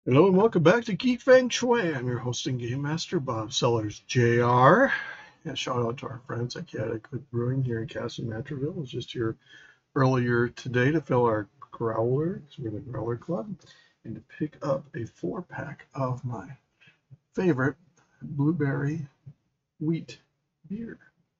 Hello and welcome back to Geek Feng Shui. I'm your host and game master, Bob Sellers Jr. And shout out to our friends at Good Brewing here in Castle Mantorville. I was just here earlier today to fill our growler, because we're the Growler Club, and to pick up a 4-pack of my favorite blueberry wheat beer.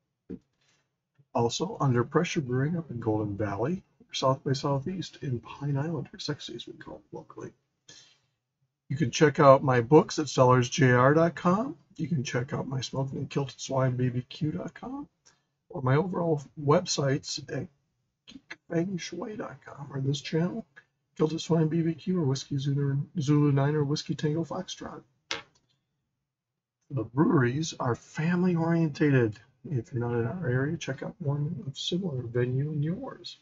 Also, Under Pressure Brewing up in Golden Valley, South by Southeast in Pine Island, or Sexy as we call it locally. You can check out my books at sellersjr.com. You can check out my Smoking and Kilted Swine BBQ.com, or my overall websites at geekfengshui.com, or this channel, Kilted Swine BBQ, or Whiskey Zulu 9, or Whiskey Tango Foxtrot. The breweries are family orientated. If you're not in our area, check out one of similar venue in yours.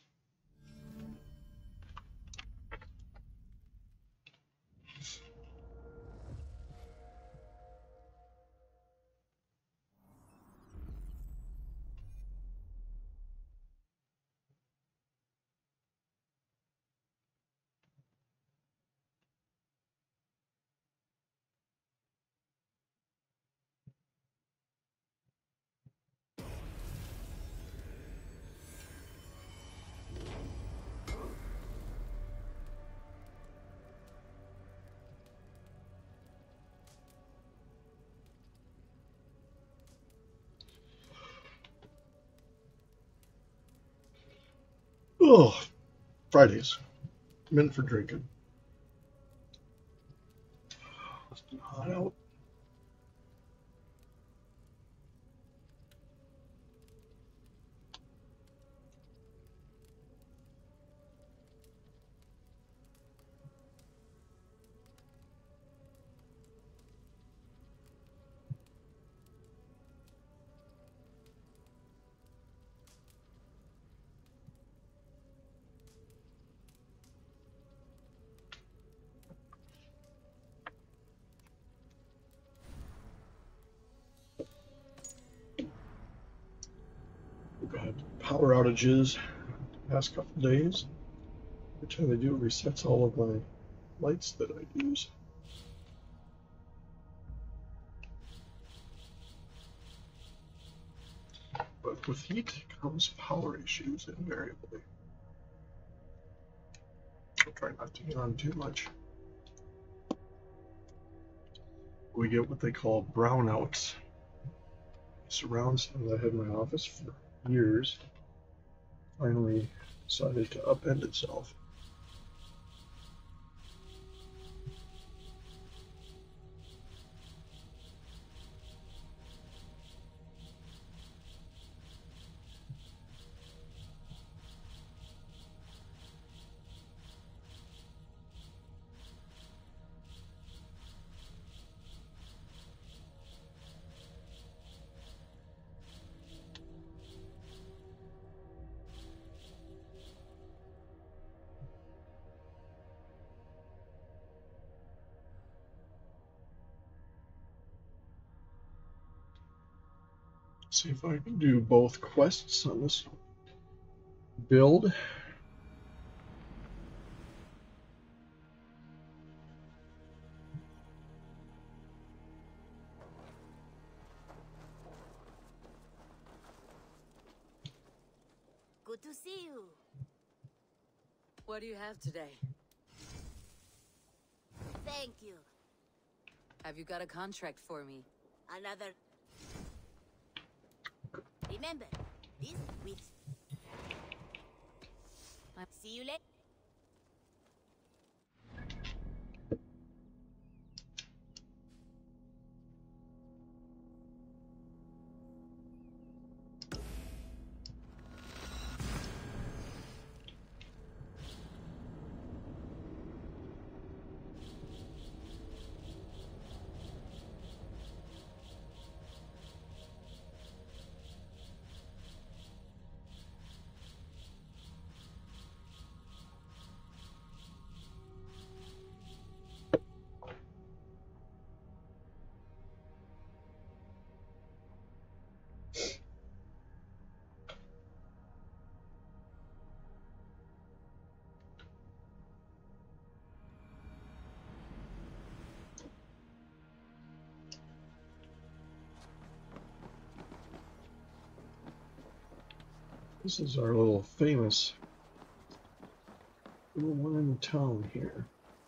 Oh, Fridays, meant for drinking. It's been hot out. We've had power outages the past couple days. Every time they do, it resets all of my lights that I use. But with heat comes power issues invariably. I'll try not to get on too much. We get what they call brownouts. Surround sound that I had in my office for years finally decided to upend itself. See if I can do both quests on this build. Good to see you. What do you have today? Thank you. Have you got a contract for me? Another. Remember, this with. See you later. This is our little famous little one in town here.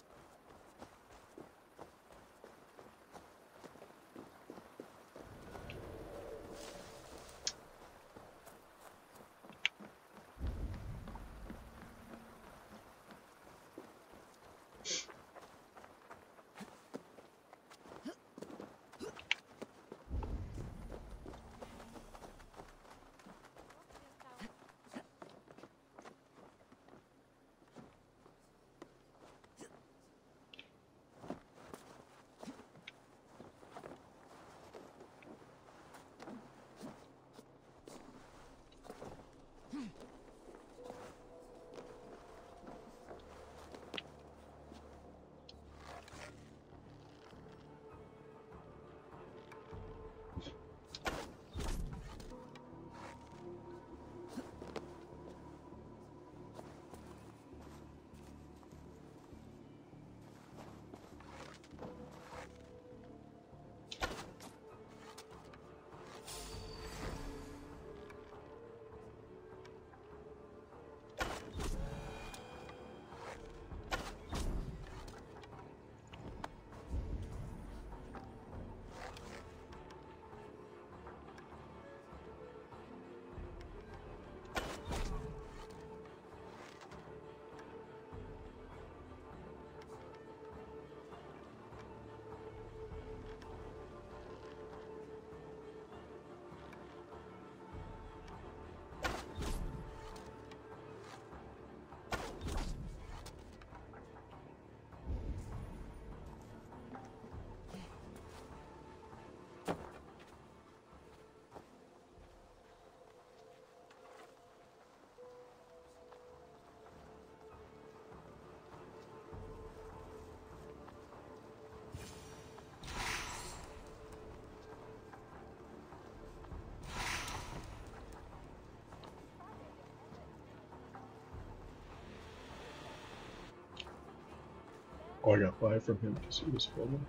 Oh, I got 5 from him because he was filming.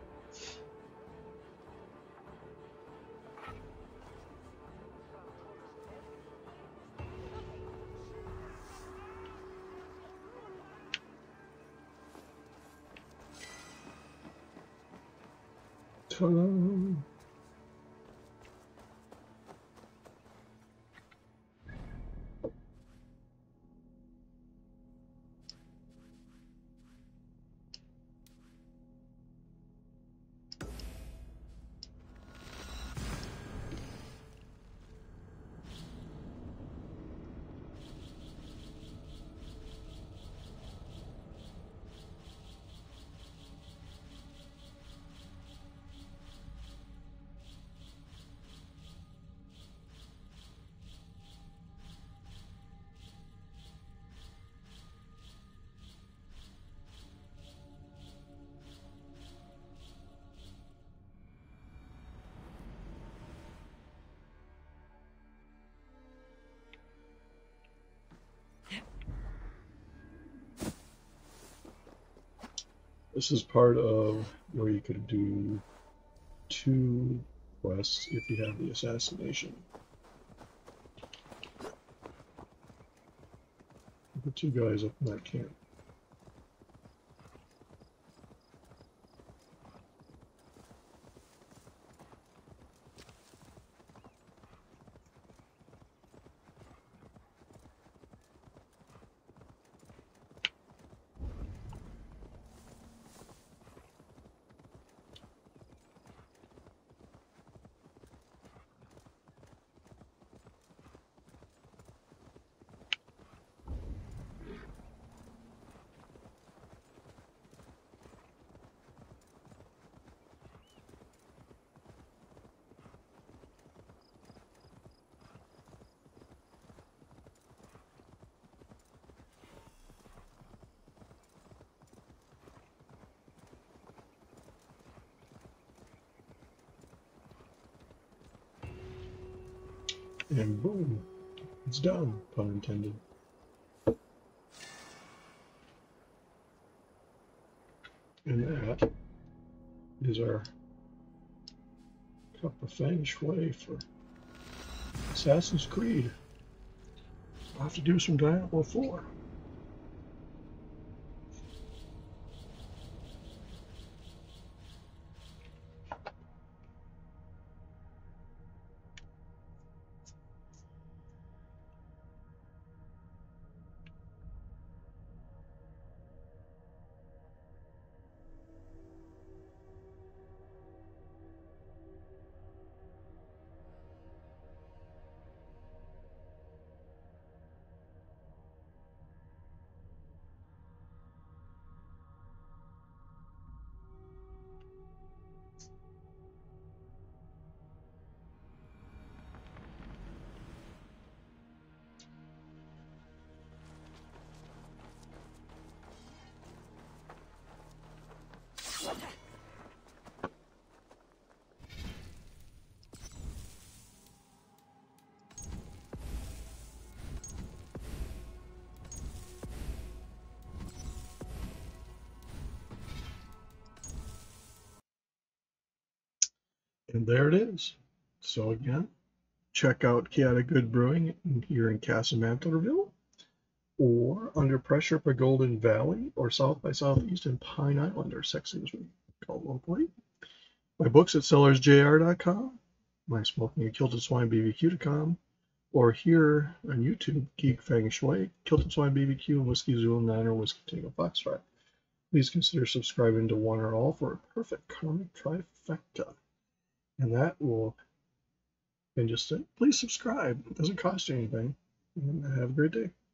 Ta-da! This is part of where you could do 2 quests if you have the assassination. The 2 guys up in that camp. And boom, it's done, pun intended. And that is our cup of feng shui for Assassin's Creed. I'll have to do some Diablo 4. And there it is. So again, check out Chaotic Good Brewing here in Casamantalville, or Under Pressure for Golden Valley, or South by Southeast in Pine Island, or sexy as we call it locally. My books at sellersjr.com, my Smoking a Kilted Swine BBQ.com, or here on YouTube, Geek Feng Shui, Kilted Swine BBQ, and Whiskey Zulu 9 or Whiskey Tango Foxtrot. Please consider subscribing to one or all for a perfect karmic trifecta. And that will, and just please subscribe. It doesn't cost you anything. And have a great day.